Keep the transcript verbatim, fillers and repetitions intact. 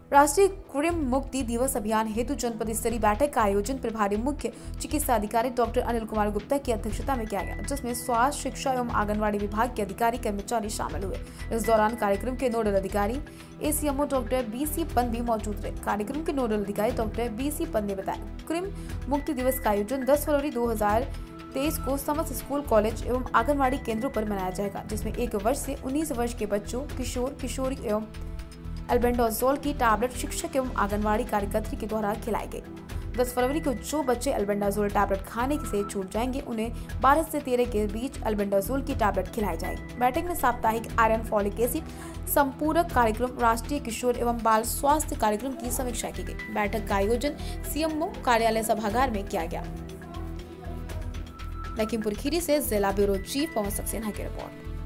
राष्ट्रीय कृमि मुक्ति दिवस अभियान हेतु जनपद स्तरीय बैठक का आयोजन प्रभारी मुख्य चिकित्सा अधिकारी डॉक्टर अनिल कुमार गुप्ता की अध्यक्षता में किया गया, जिसमें स्वास्थ्य, शिक्षा एवं आंगनबाड़ी विभाग के अधिकारी कर्मचारी शामिल हुए। इस दौरान कार्यक्रम के नोडल अधिकारी ACMO doctor B C Pant भी मौजूद रहे। कार्यक्रम के नोडल अधिकारी डॉक्टर बी सी पंत ने बताया, कृमि मुक्ति दिवस का आयोजन दस फरवरी दो हजार तेईस को समस्त स्कूल, कॉलेज एवं आंगनबाड़ी केंद्रों पर मनाया जाएगा, जिसमें एक वर्ष से उन्नीस वर्ष के बच्चों, किशोर, किशोरी एवं एल्बेंडाजोल की टैबलेट शिक्षक एवं आंगनबाड़ी कार्यकर्त्री के द्वारा खिलाई गई। दस फरवरी को जो बच्चे एल्बेंडाजोल टैबलेट खाने से छूट जाएंगे, उन्हें बारह से तेरह के बीच एल्बेंडाजोल की टैबलेट खिलाई जाएगी। बैठक में साप्ताहिक आयरन फॉलिक एसिड संपूरक कार्यक्रम, राष्ट्रीय किशोर एवं बाल स्वास्थ्य कार्यक्रम की समीक्षा की गई। बैठक का आयोजन सीएमओ कार्यालय सभागार में किया गया। लखीमपुर खीरी से जिला ब्यूरो चीफ पवन सक्सेना की रिपोर्ट।